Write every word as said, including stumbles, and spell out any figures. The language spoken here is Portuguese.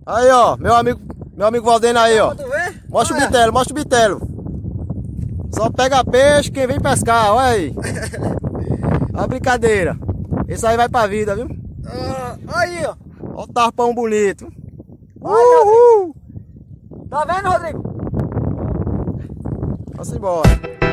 Aí, ó, meu amigo, meu amigo Valdeno aí, ó. Tu vê? Mostra Olha. o bitelo, mostra o bitelo. Só pega peixe quem vem pescar, olha aí. Olha a brincadeira. Esse aí vai pra vida, viu? Ah, aí, ó. Olha o tarpão bonito. Olha, Uhul! tá vendo, Rodrigo? Vamos embora.